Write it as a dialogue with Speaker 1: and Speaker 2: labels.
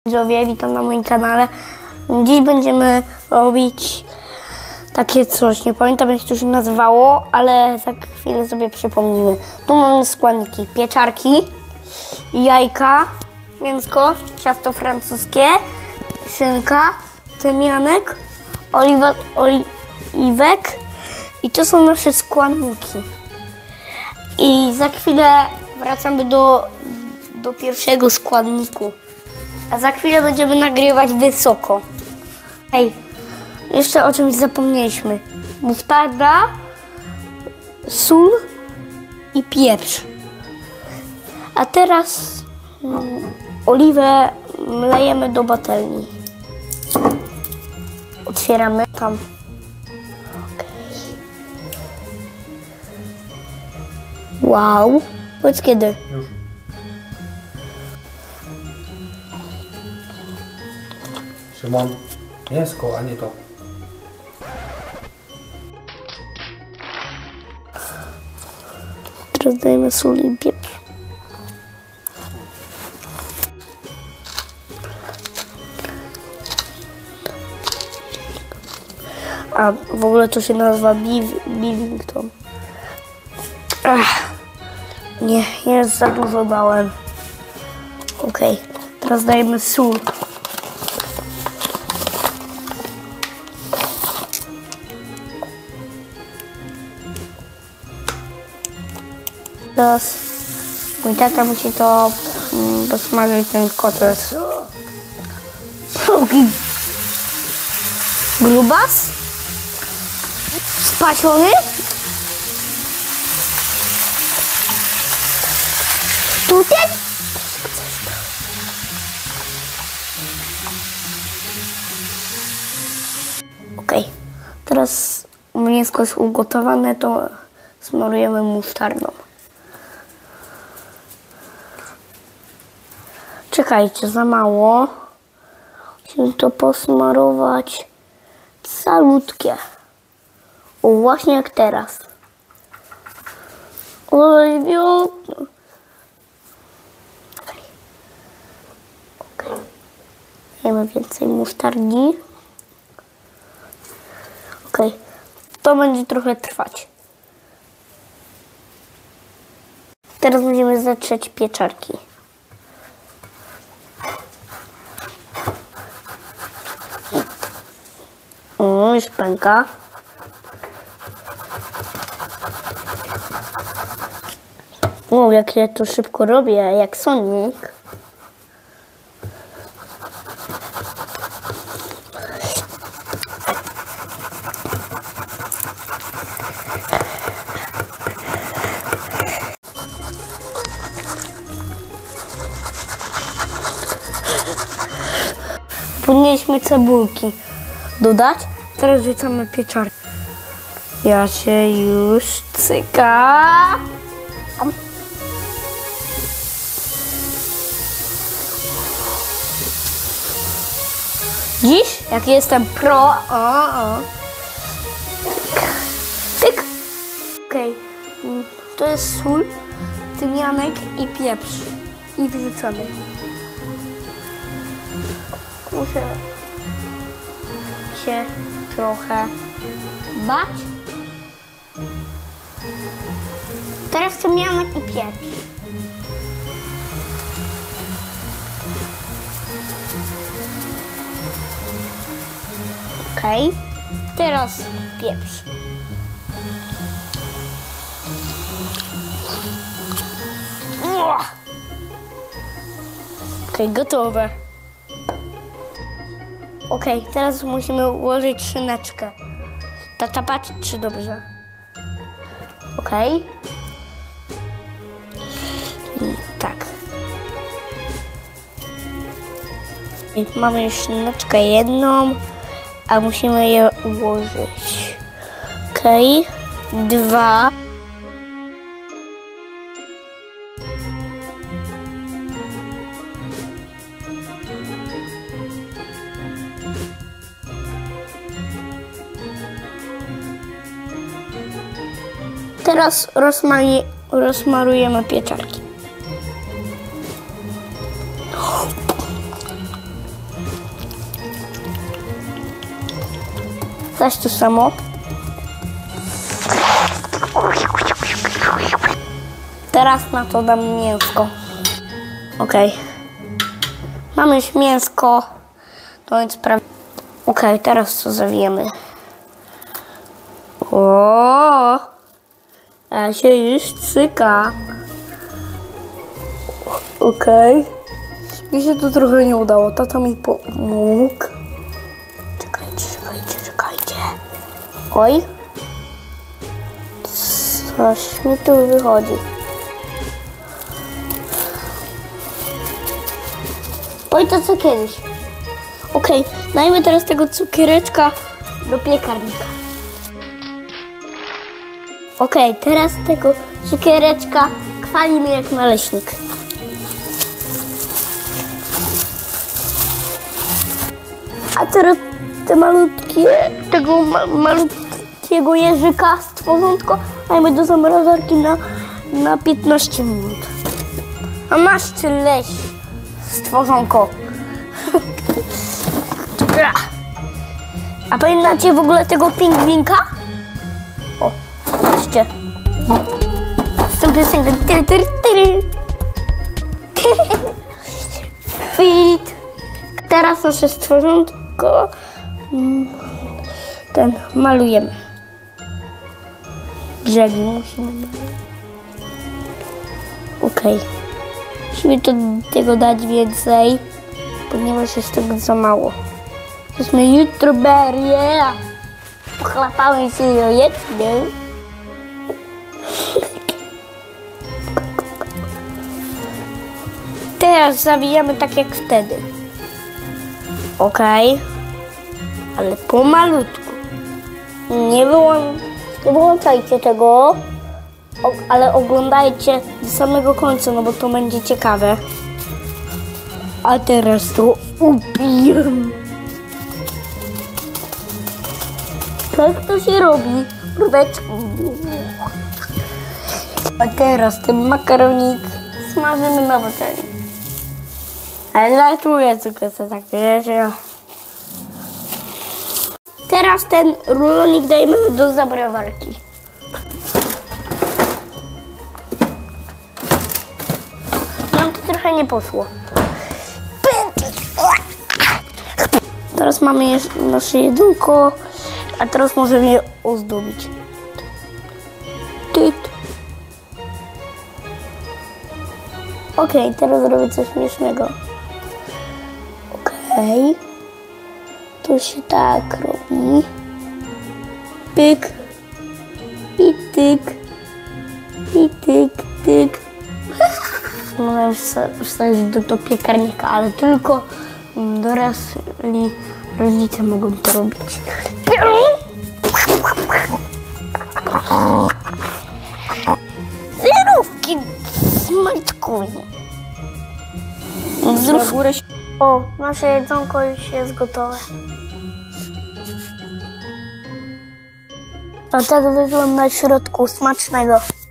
Speaker 1: Widzowie, witam na moim kanale. Dziś będziemy robić takie coś, nie pamiętam jak to się nazywało, ale za chwilę sobie przypomnimy. Tu mamy składniki: pieczarki, jajka, mięsko, ciasto francuskie, szynka, tymianek, oliwek i to są nasze składniki. I za chwilę wracamy do pierwszego składniku. A za chwilę będziemy nagrywać wysoko. Ej, jeszcze o czymś zapomnieliśmy. Musztarda, sól i pieprz. A teraz oliwę mlejemy do patelni. Otwieramy tam. Wow. Powiedz kiedy.
Speaker 2: Już. Szymon, mięsko, a nie to.
Speaker 1: Teraz dajemy sól i pieprz. A w ogóle to się nazywa Billington. Nie, jest za dużo dałem. Okej, teraz dajemy sól. Teraz mój tata musi to posmażyć, ten kotlet. Grubas? Spasiony? Tutaj? Okej, teraz mięsko jest ugotowane, to smarujemy musztardą. Czekajcie, za mało. Musimy to posmarować calutkie. O, właśnie jak teraz. Oj, dajemy więcej musztardzi. Okej, to będzie trochę trwać. Teraz będziemy zatrzeć pieczarki. Już pęka. O, jak ja to szybko robię, jak Sonic. Powinniśmy cebulki dodać. Teraz wrzucamy pieczarki. Ja się już cyka. Dziś, jak jestem pro, tyk. Okej, to jest sól, tymianek i pieprz. I wrzucamy. Muszę się trochę bać. Teraz tymianek i pieprz. Okej, teraz pieprz. Okej, gotowe. Okej, teraz musimy ułożyć szyneczkę. Tata, patrz, czy dobrze. Okej. Tak. I mamy już szyneczkę jedną, a musimy je ułożyć. Okej. Dwa. Teraz rozmarujemy pieczarki. zaś to samo. Teraz na to dam mięsko. Okej. Mamy już mięsko. To więc prawie. Okej, teraz co zawijemy? O, a się już cyka. Okej. Mi się to trochę nie udało. Tata mi pomógł. Czekajcie. Oj. Coś mi tu wychodzi. Oj, to co kiedyś. Okej, dajmy teraz tego cukiereczka do piekarnika. Okej, teraz tego cukiereczka chwalimy jak naleśnik. A teraz te malutkiego jeżyka stworzonko dajmy do zamrażarki na 15 minut. A masz ty leś, stworzonko. A pamiętacie w ogóle tego pingwinka? O, patrzcie. Z tą piosenką. Fit. Teraz nasze stworzonko malujemy. Brzegi musimy. Okej. Musimy tego dać więcej, ponieważ jest tego za mało. Jesteśmy youtuberie. Pochlapałem się o jednym. Teraz zawijamy tak jak wtedy. Okej. Ale pomalutku. Nie wyłączajcie tego, ale oglądajcie do samego końca, no bo to będzie ciekawe. A teraz to ubijam. Tak to się robi. Próbeczki. A teraz ten makaronik smażymy na patelni. Ale zaczuję tylko co tak wiecie. Teraz ten rulonik dajemy do zamrażarki. Nam to trochę nie poszło. Teraz mamy nasze jedzonko, a teraz możemy je ozdobić. Okej, teraz zrobię coś śmiesznego. Okej. To się tak robi. Pyk. I tyk. I tyk, tyk. Mogę wstawić do piekarnika, ale tylko dorosli rodzice mogą to robić. Zerówki smaczkują. O, nasze jedzonko już jest gotowe. A tak wygląda w środku. Smacznego.